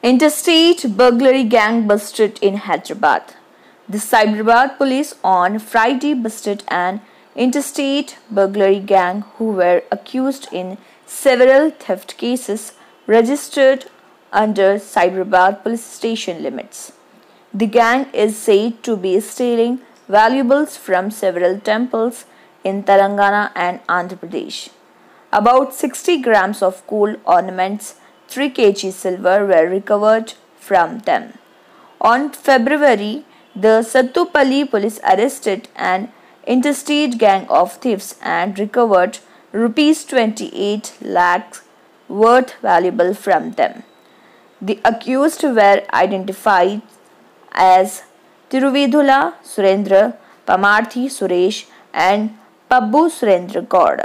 Interstate burglary gang busted in Hyderabad. The Cyberabad police on Friday busted an interstate burglary gang who were accused in several theft cases registered under Cyberabad police station limits. The gang is said to be stealing valuables from several temples in Telangana and Andhra Pradesh. About 60 grams of gold ornaments, 3 kg silver were recovered from them. On February, the Sattupalli police arrested an interstate gang of thieves and recovered rupees 28 lakhs worth valuable from them. The accused were identified as Tiruveedhula Surendra, Pamarthy Suresh and Pabbu Surender Goud.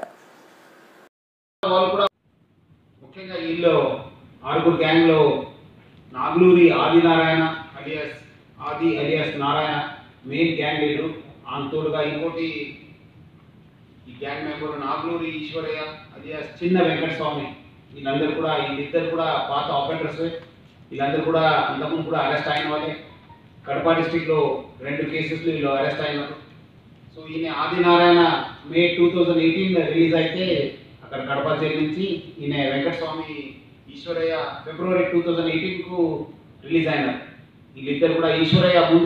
ముఖ్యంగా వీళ్ళు ఆరుగురు గ్యాంగ్లో Naguluri Adinarayana alias Narayana main gang leader. తోడుగా ఇంకోటి ఈ gang member Naguluri Eshwaraiah alias Chinna Venkataswamy. వీళ్ళిద్దరు కూడా పాత ఆపరేటర్స్. వీళ్ళందరూ కూడా అంతకుముందు కూడా అరెస్ట్ అయిన వాళ్ళే. కడప డిస్టిక్లో 2 కేసెస్లో వీళ్ళు అరెస్ట్ అయినారు. సో ఈయన ఆదినారాయణ మే 2018 రిలీజ్ అయితే అక్కడ కడప జైలు నుంచి, ఈయన వెంకటస్వామి ఈశ్వరయ్య ఫిబ్రవరి 2018కు రిలీజ్ అయినారు. వీళ్ళిద్దరు కూడా ఈశ్వరయ్య ముందు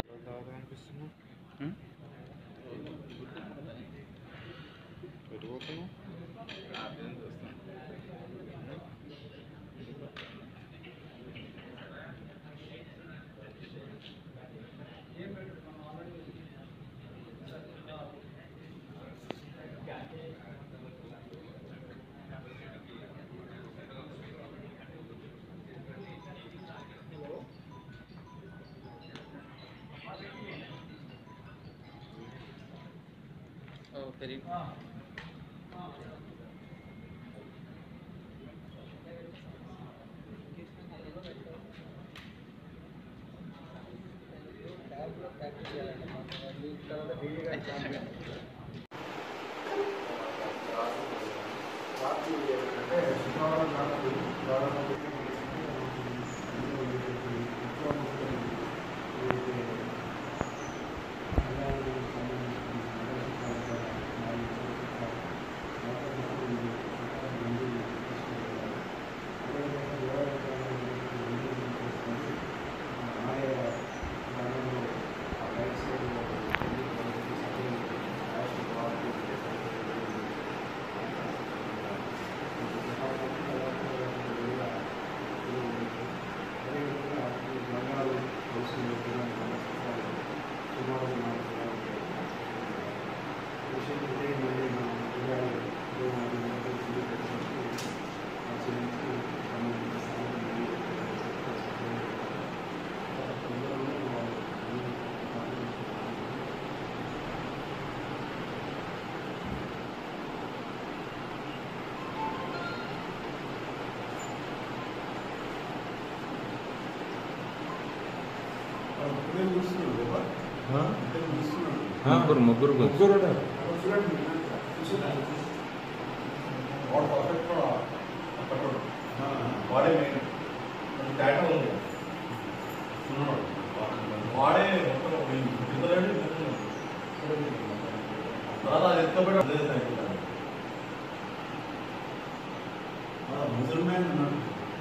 ముగ్గురు వాడే డేటా ఉంది, వాడే ముసల్మాన్ ఉన్నాడు.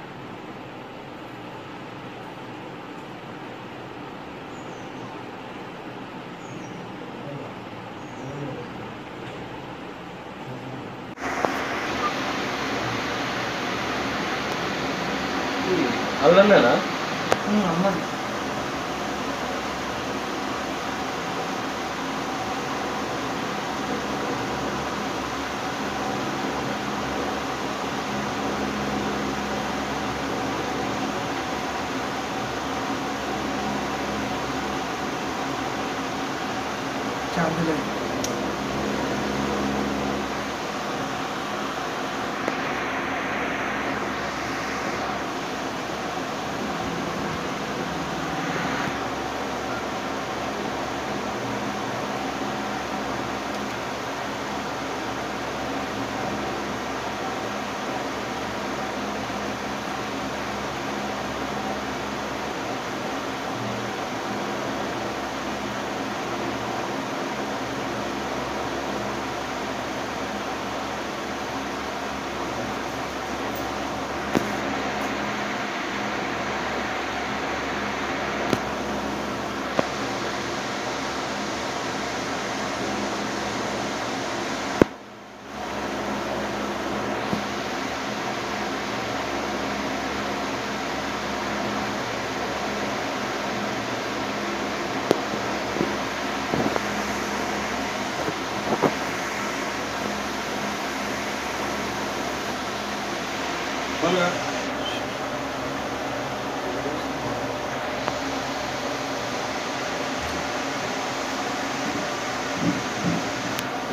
అల్లనేనా అమ్మ చాంపియన్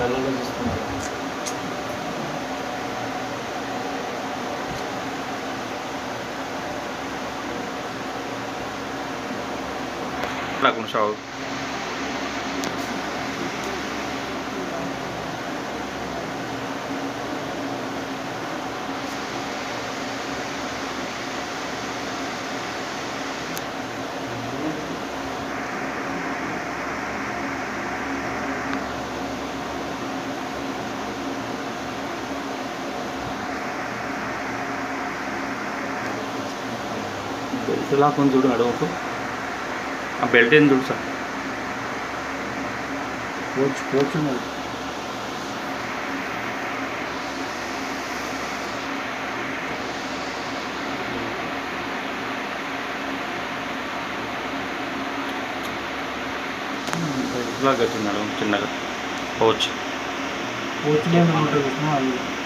నార్మల్గా చూస్తున్నాను. నాకు షావు బెల్ట్ లాక్కొని చూడు అడవకు. ఆ బెల్ట్ ఏం చూడు సార్. కోచ్ ఉన్నది. బెల్ట్ లాక్ అవుతుంది చిన్నగా కోచ్. కోచ్లో ఏమైనా ఉంటుంది.